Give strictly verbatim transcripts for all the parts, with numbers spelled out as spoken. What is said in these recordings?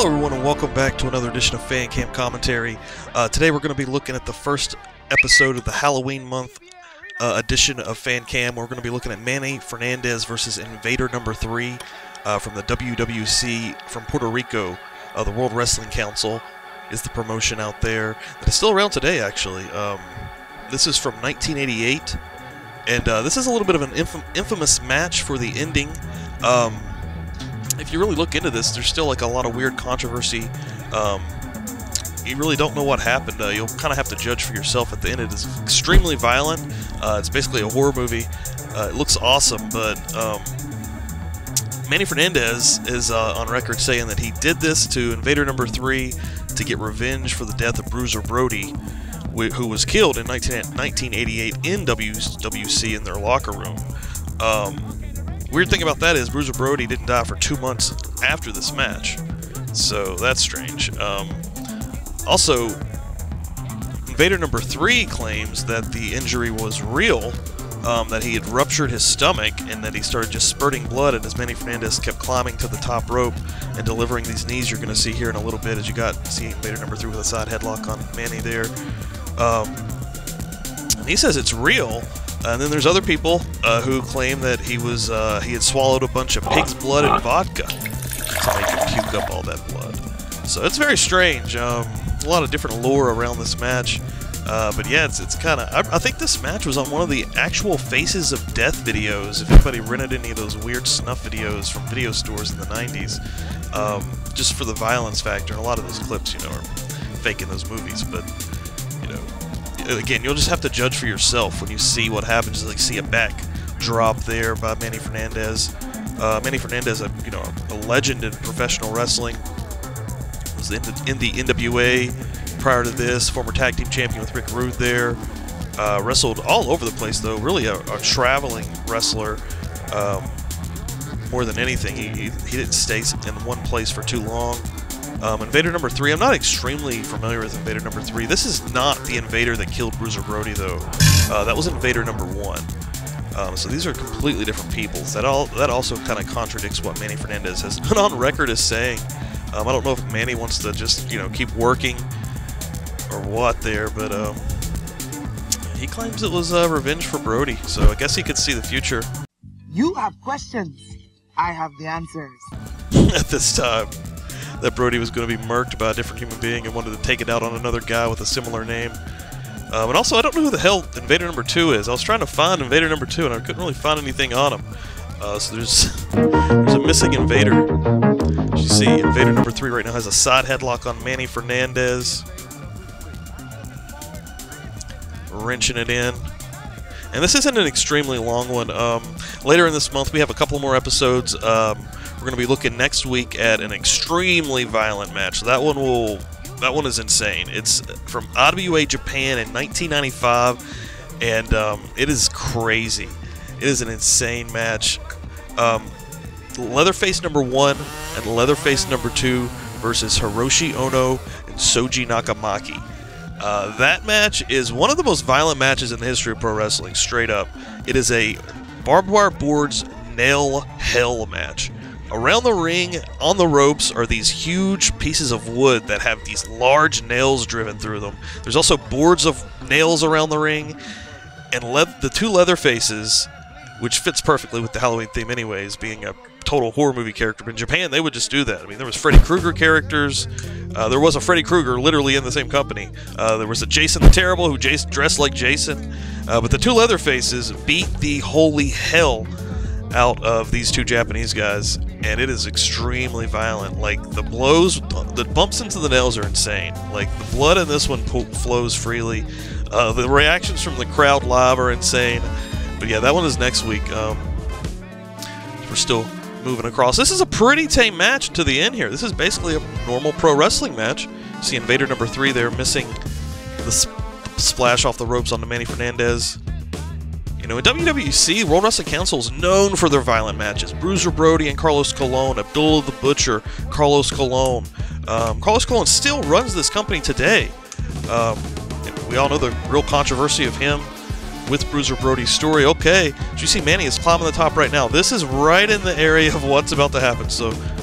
Hello everyone and welcome back to another edition of Fan Cam Commentary. Uh, today we're going to be looking at the first episode of the Halloween month uh, edition of Fan Cam. We're going to be looking at Manny Fernandez versus Invader number three uh, from the W W C from Puerto Rico. Uh, the World Wrestling Council is the promotion out there that is still around today, actually. Um, this is from nineteen eighty-eight, and uh, this is a little bit of an infam infamous match for the ending. Um, If you really look into this, there's still like a lot of weird controversy. Um, you really don't know what happened. Uh, you'll kind of have to judge for yourself at the end. It is extremely violent. Uh, it's basically a horror movie. Uh, it looks awesome, but um, Manny Fernandez is uh, on record saying that he did this to Invader number three to get revenge for the death of Bruiser Brody, who was killed in nineteen eighty-eight in W W C in their locker room. Um, Weird thing about that is Bruiser Brody didn't die for two months after this match, so that's strange. Um, also, Invader number three claims that the injury was real, um, that he had ruptured his stomach and that he started just spurting blood, and as Manny Fernandez kept climbing to the top rope and delivering these knees you're going to see here in a little bit, as you got see Invader number three with a side headlock on Manny there. Um, and he says it's real. And then there's other people uh, who claim that he was uh, he had swallowed a bunch of pig's blood and vodka to make him puke up all that blood. So it's very strange. Um, a lot of different lore around this match, uh, but yeah, it's it's kind of. I, I think this match was on one of the actual Faces of Death videos. If anybody rented any of those weird snuff videos from video stores in the nineties, um, just for the violence factor, and a lot of those clips, you know, are fake in those movies, but you know. Again, you'll just have to judge for yourself when you see what happens. Like, see a back drop there by Manny Fernandez. Uh, Manny Fernandez, a, you know, a legend in professional wrestling, was in the, in the N W A prior to this. Former tag team champion with Rick Rude there. Uh, wrestled all over the place, though. Really a, a traveling wrestler. Um, more than anything, he, he, he didn't stay in one place for too long. Um, Invader number three, I'm not extremely familiar with Invader number three. This is not the Invader that killed Bruiser Brody, though. Uh, that was Invader number one. Um, so these are completely different peoples. That all that also kind of contradicts what Manny Fernandez has been on record as saying. Um, I don't know if Manny wants to just, you know, keep working or what there, but um, he claims it was uh, revenge for Brody. So I guess he could see the future. You have questions. I have the answers. At this time. That Brody was going to be murked by a different human being and wanted to take it out on another guy with a similar name. Um, and also, I don't know who the hell Invader number two is. I was trying to find Invader number two, and I couldn't really find anything on him. Uh, so there's there's a missing Invader. As you see, Invader number three right now has a side headlock on Manny Fernandez. Wrenching it in. And this isn't an extremely long one. Um, later in this month, we have a couple more episodes. Um, We're going to be looking next week at an extremely violent match. So that one will, that one is insane. It's from I W A Japan in nineteen ninety-five, and um, it is crazy. It is an insane match. Um, Leatherface number one and Leatherface number two versus Hiroshi Ono and Soji Nakamaki. Uh, that match is one of the most violent matches in the history of pro wrestling. Straight up, it is a barbed wire boards nail hell match. Around the ring, on the ropes, are these huge pieces of wood that have these large nails driven through them. There's also boards of nails around the ring, and le the two Leatherfaces, which fits perfectly with the Halloween theme anyways, being a total horror movie character. But in Japan, they would just do that. I mean, there was Freddy Krueger characters. Uh, there was a Freddy Krueger literally in the same company. Uh, there was a Jason the Terrible who Jason dressed like Jason. Uh, but the two Leatherfaces beat the holy hell out of these two Japanese guys, and it is extremely violent. Like, the blows, the bumps into the nails are insane. Like, the blood in this one flows freely. Uh, the reactions from the crowd live are insane. But yeah, that one is next week. Um, we're still moving across. This is a pretty tame match to the end here. This is basically a normal pro wrestling match. See Invader number three there missing the sp splash off the ropes onto Manny Fernandez. You know, in W W C, World Wrestling Council is known for their violent matches. Bruiser Brody and Carlos Colon, Abdullah the Butcher, Carlos Colon. Um, Carlos Colon still runs this company today. Um, we all know the real controversy of him with Bruiser Brody's story. Okay, as you see, Manny is climbing the top right now. This is right in the area of what's about to happen. So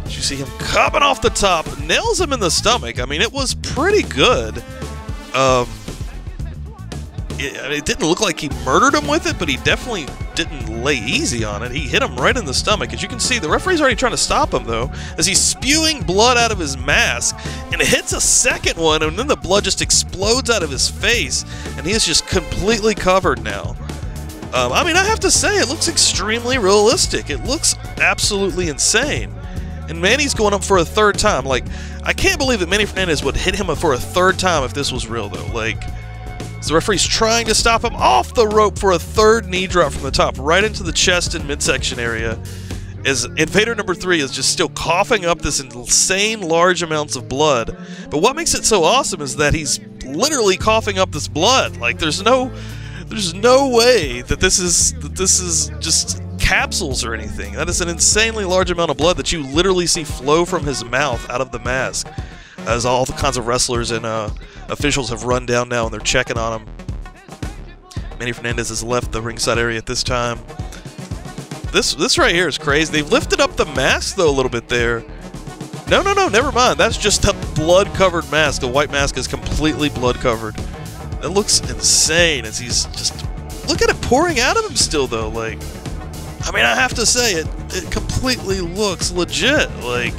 You see him coming off the top, nails him in the stomach. I mean, it was pretty good. Um, it, it didn't look like he murdered him with it, but he definitely didn't lay easy on it. He hit him right in the stomach. As you can see, the referee's already trying to stop him, though, as he's spewing blood out of his mask, and it hits a second one, and then the blood just explodes out of his face, and he is just completely covered now. Um, I mean, I have to say, it looks extremely realistic. It looks absolutely insane. And Manny's going up for a third time. Like, I can't believe that Manny Fernandez would hit him for a third time if this was real, though. Like, the referee's trying to stop him off the rope for a third knee drop from the top, right into the chest and midsection area, as Invader number three is just still coughing up this insane large amounts of blood. But what makes it so awesome is that he's literally coughing up this blood. Like, there's no, there's no way that this is that this is just capsules or anything. That is an insanely large amount of blood that you literally see flow from his mouth out of the mask, as all the kinds of wrestlers and uh, officials have run down now and they're checking on him. Manny Fernandez has left the ringside area at this time. This this right here is crazy. They've lifted up the mask though a little bit there. No, no, no, never mind. That's just a blood-covered mask. The white mask is completely blood-covered. It looks insane as he's just... Look at it pouring out of him still though. Like, I mean, I have to say, it, it completely looks legit. Like,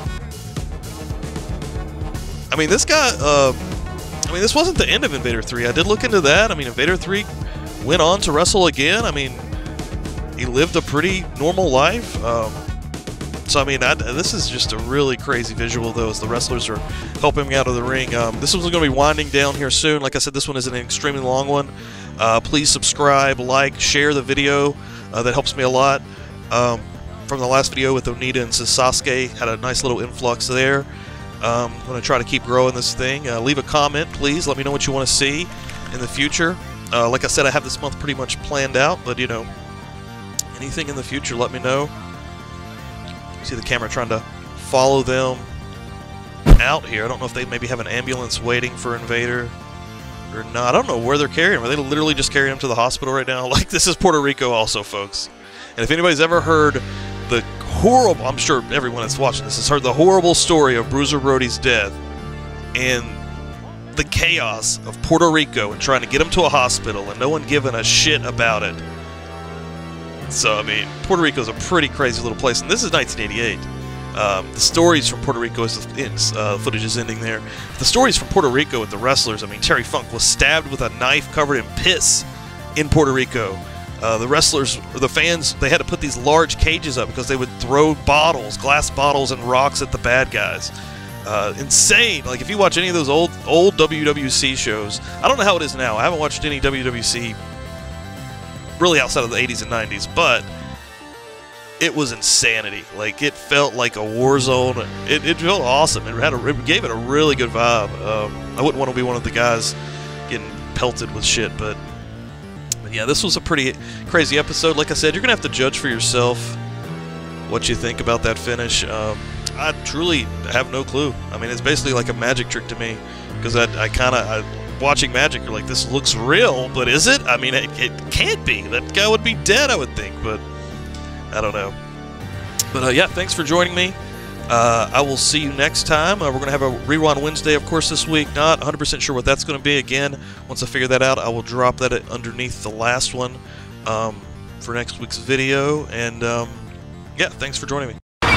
I mean, this guy, uh, I mean, this wasn't the end of Invader three. I did look into that. I mean, Invader three went on to wrestle again. I mean, he lived a pretty normal life. Um, so, I mean, I, this is just a really crazy visual, though, as the wrestlers are helping him out of the ring. Um, this one's going to be winding down here soon. Like I said, this one is an extremely long one. Uh, please subscribe, like, share the video. Uh, that helps me a lot. Um, from the last video with Onita and Sasuke, had a nice little influx there. Um, I'm going to try to keep growing this thing. Uh, leave a comment, please. Let me know what you want to see in the future. Uh, like I said, I have this month pretty much planned out, but, you know, anything in the future, let me know. See the camera trying to follow them out here. I don't know if they maybe have an ambulance waiting for Invader or not. I don't know where they're carrying him. Are they literally just carrying him to the hospital right now? Like, this is Puerto Rico also, folks. And if anybody's ever heard the horrible, I'm sure everyone that's watching this has heard the horrible story of Bruiser Brody's death and the chaos of Puerto Rico and trying to get him to a hospital and no one giving a shit about it. So, I mean, Puerto Rico is a pretty crazy little place. And this is nineteen eighty-eight. Um, the stories from Puerto Rico, as the uh, footage is ending there. The stories from Puerto Rico with the wrestlers. I mean, Terry Funk was stabbed with a knife covered in piss in Puerto Rico. Uh, the wrestlers, or the fans, they had to put these large cages up because they would throw bottles, glass bottles, and rocks at the bad guys. Uh, insane. Like, if you watch any of those old old W W C shows, I don't know how it is now. I haven't watched any W W C really outside of the eighties and nineties, but it was insanity. Like, it felt like a war zone. It, it felt awesome. It had a, it gave it a really good vibe. Um, I wouldn't want to be one of the guys getting pelted with shit, but, but yeah, this was a pretty crazy episode. Like I said, you're gonna have to judge for yourself what you think about that finish. Um, I truly have no clue. I mean, it's basically like a magic trick to me, because I, I kind of watching magic, you're like, this looks real, but is it? I mean, it, it can't be. That guy would be dead, I would think, but I don't know. But uh, yeah, thanks for joining me. Uh, I will see you next time. Uh, we're going to have a Rewind Wednesday, of course, this week. Not one hundred percent sure what that's going to be. Again, once I figure that out, I will drop that underneath the last one um, for next week's video. And um, yeah, thanks for joining me. I'll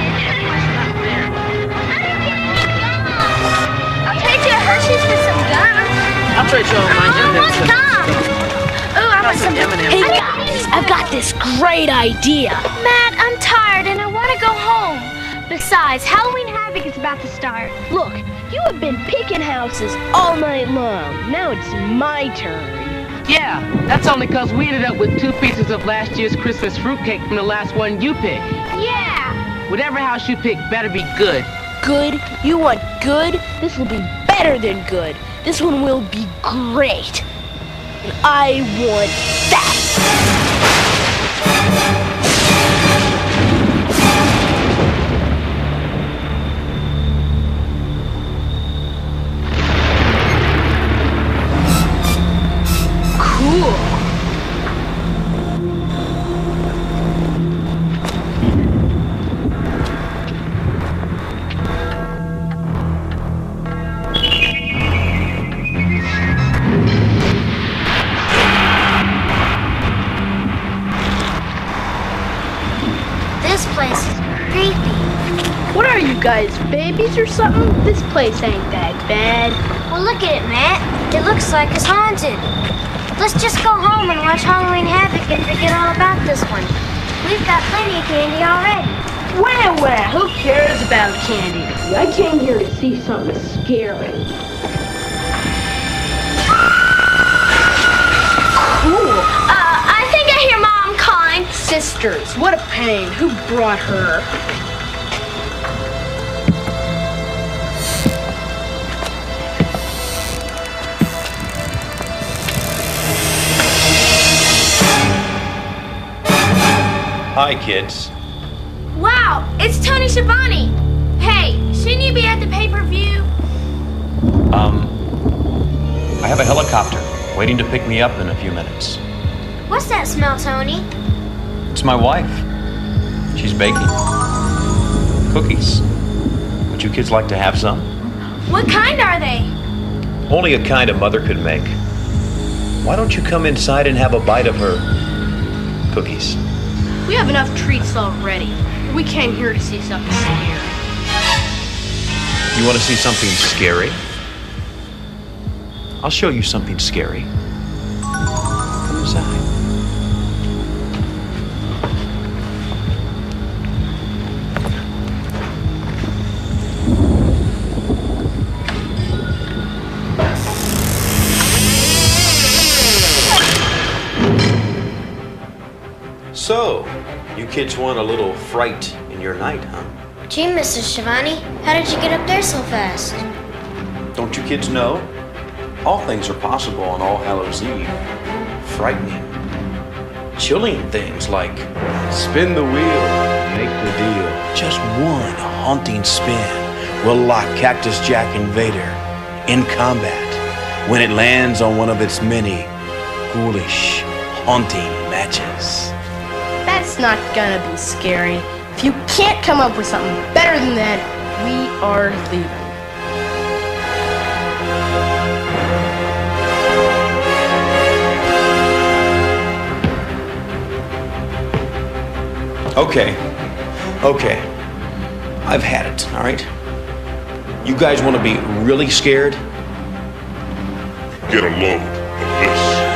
trade you a Hershey's for some gum. I'll trade you all my Handhelds. Oh, gum. Oh, I want some. Hey guys, I've got this great idea. Matt, I'm tired and I want to go home. Besides, Halloween Havoc is about to start. Look, you have been picking houses all night long. Now it's my turn. Yeah, that's only because we ended up with two pieces of last year's Christmas fruitcake from the last one you picked. Yeah. Whatever house you pick better be good. Good? You want good? This will be better than good. This one will be great. And I want that. Cool. guys babies or something? This place ain't that bad. Well, look at it, Matt. It looks like it's haunted. Let's just go home and watch Halloween Havoc and forget all about this one. We've got plenty of candy already. Well, well, who cares about candy? I came here to see something scary. Cool. Uh, I think I hear Mom calling. Sisters, what a pain. Who brought her? Hi, kids. Wow, it's Tony Schiavone. Hey, shouldn't you be at the pay-per-view? Um, I have a helicopter waiting to pick me up in a few minutes. What's that smell, Tony? It's my wife. She's baking cookies. Would you kids like to have some? What kind are they? Only a kind a mother could make. Why don't you come inside and have a bite of her cookies? We have enough treats already. We came here to see something scary. You want to see something scary? I'll show you something scary. Come inside. So, you kids want a little fright in your night, huh? Gee, Missus Schiavone, how did you get up there so fast? Don't you kids know? All things are possible on All Hallows Eve. Frightening, chilling things like spin the wheel, make the deal. Just one haunting spin will lock Cactus Jack Invader in combat when it lands on one of its many ghoulish, haunting matches. That's not gonna be scary. If you can't come up with something better than that, we are leaving. Okay, okay. I've had it, all right? You guys want to be really scared? Get a load of this.